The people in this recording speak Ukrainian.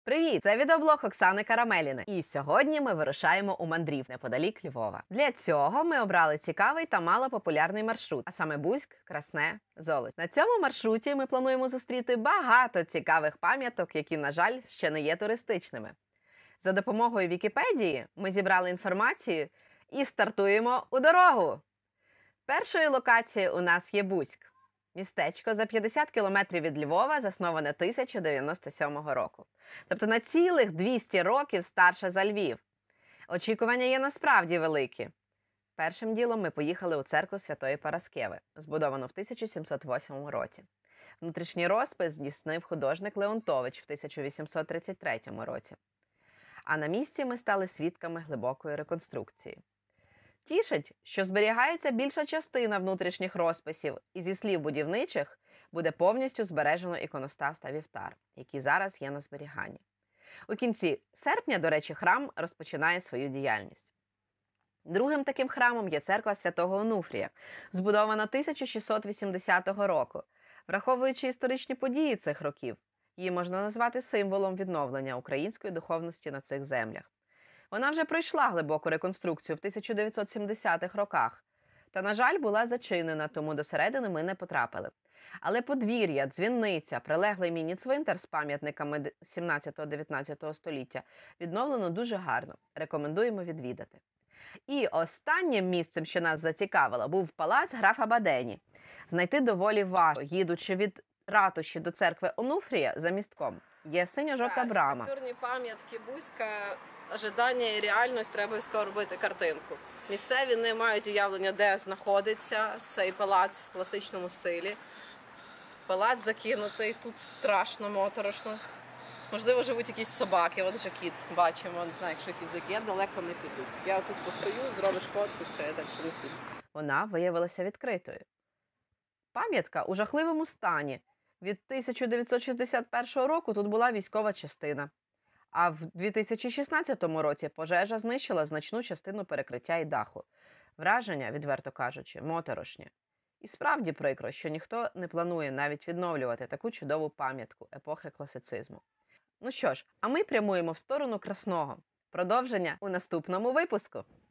Привіт! Це відеоблог Оксани Карамеліни. І сьогодні ми вирушаємо у мандрів неподалік Львова. Для цього ми обрали цікавий та малопопулярний маршрут, а саме Буськ, Красне, Золочів. На цьому маршруті ми плануємо зустріти багато цікавих пам'яток, які, на жаль, ще не є туристичними. За допомогою Вікіпедії ми зібрали інформацію і стартуємо у дорогу! Першою локацією у нас є Буськ. Містечко за 50 кілометрів від Львова, засноване 1097 року. Тобто на цілих 200 років старше за Львів. Очікування є насправді великі. Першим ділом ми поїхали у церкву Святої Параскеви, збудовану в 1708 році. Внутрішній розпис здійснив художник Леонтович в 1833 році. А на місці ми стали свідками глибокої реконструкції. Тішить, що зберігається більша частина внутрішніх розписів, і зі слів будівничих буде повністю збережено іконостас та вівтар, які зараз є на зберіганні. У кінці серпня, до речі, храм розпочинає свою діяльність. Другим таким храмом є церква Святого Онуфрія, збудована 1680 року. Враховуючи історичні події цих років, її можна назвати символом відновлення української духовності на цих землях. Вона вже пройшла глибоку реконструкцію в 1970-х роках. Та, на жаль, була зачинена, тому до середини ми не потрапили. Але подвір'я, дзвіниця, прилеглий міні-цвинтар з пам'ятниками 17-19 століття відновлено дуже гарно. Рекомендуємо відвідати. І останнім місцем, що нас зацікавило, був палац графа Бадені. Знайти доволі важко, їдучи від ратуші до церкви Онуфрія за містком. Є синьо-жовта брама. Архітектурні пам'ятки Буська, ожидання і реальність, треба обов'язково робити картинку. Місцеві не мають уявлення, де знаходиться цей палац в класичному стилі. Палац закинутий, тут страшно, моторошно. Можливо, живуть якісь собаки, от вже кіт бачимо, не знаю, якщо якийсь я далеко не піду. Я тут постою, зробиш фотку, все, я далі не піду. Вона виявилася відкритою. Пам'ятка у жахливому стані. Від 1961 року тут була військова частина. А в 2016 році пожежа знищила значну частину перекриття і даху. Враження, відверто кажучи, моторошні. І справді прикро, що ніхто не планує навіть відновлювати таку чудову пам'ятку епохи класицизму. Ну що ж, а ми прямуємо в сторону Красного. Продовження у наступному випуску.